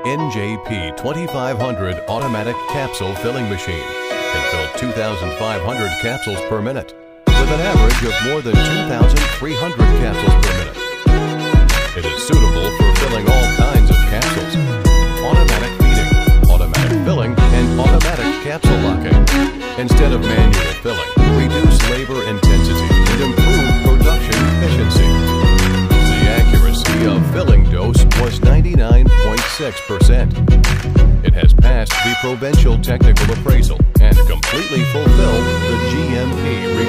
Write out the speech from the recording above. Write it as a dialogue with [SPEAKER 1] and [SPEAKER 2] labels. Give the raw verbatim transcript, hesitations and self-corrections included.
[SPEAKER 1] N J P twenty-five hundred automatic capsule filling machine can fill two thousand five hundred capsules per minute with an average of more than two thousand three hundred capsules per minute. It is suitable for filling all kinds of capsules, automatic feeding, automatic filling, and automatic capsule locking. Instead of manual filling, reduce labor intensity and improve production efficiency. The accuracy of filling dose was ninety-nine point six percent. It has passed the provincial technical appraisal and completely fulfilled the G M P requirements.